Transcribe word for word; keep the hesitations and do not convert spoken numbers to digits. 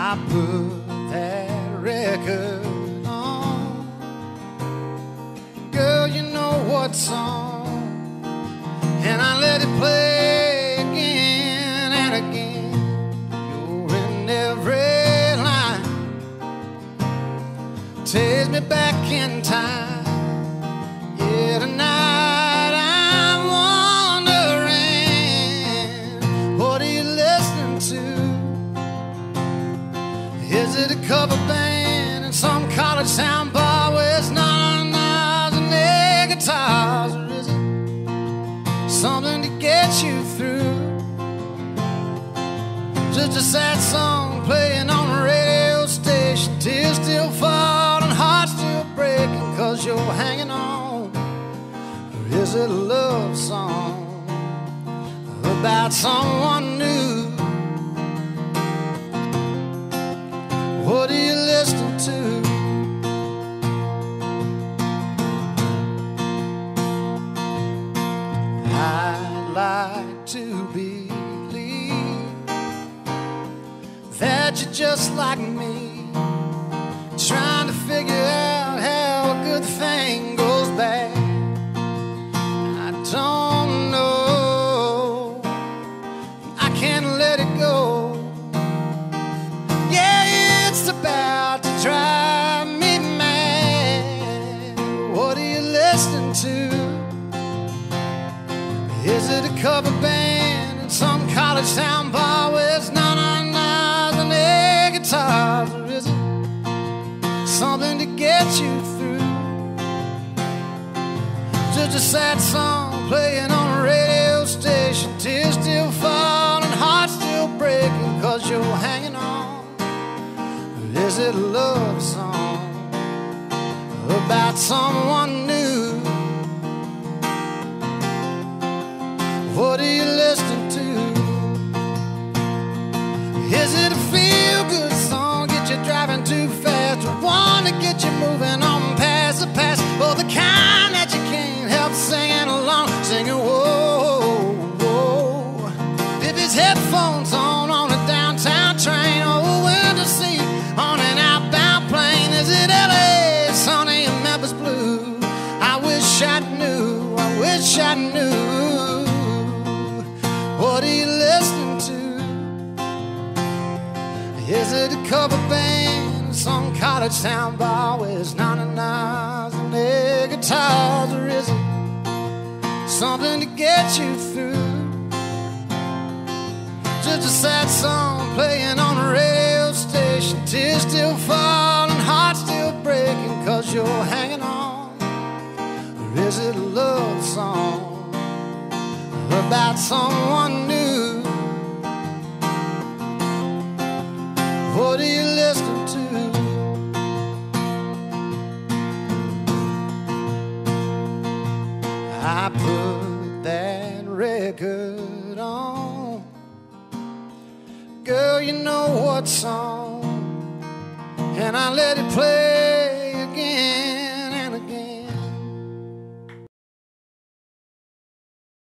I put that record on. Girl, you know what song, and I let it play again and again. You're in every line, takes me back in time. Yeah, tonight I'm wondering, what are you listening to? Is it a cover band in some college sound bar where it's not knives and air guitars? Or is it something to get you through? Just a sad song playing on a radio station, tears still fall and hearts still breaking cause you're hanging on. Or is it a love song about someone new? What are you listening to? I'd like to believe that you're just like me, trying to figure out how a good thing goes bad. I don't know, I can't let it go. It's about to drive me mad. What are you listening to? Is it a cover band in some college sound bar where it's none on knives and air guitars? Or is it something to get you through? Just a sad song playing on a radio station, tears still fall and hearts still breaking cause you're hanging on. Is it a love song about someone new? What are you listening to? Is it a feel-good song, get you driving too fast, or one to get you moving on past the past, or the kind that you can't help singing along, singing whoa, whoa. If it's headphones on on a downtown train, or a window seat on an outbound plane, is it L A, sunny and Memphis blue? I wish I knew, I wish I knew. What are you listening to? Is it a cover band, some college sound bar where it's ninety-nines and air guitars? Or is it something to get you through? Just a sad song playing on a radio station, tears still fall and hearts still breaking cause you're hanging on. Or is it a love song about someone new? What are you listening to? I put that record on. Girl, you know what song, and I let it play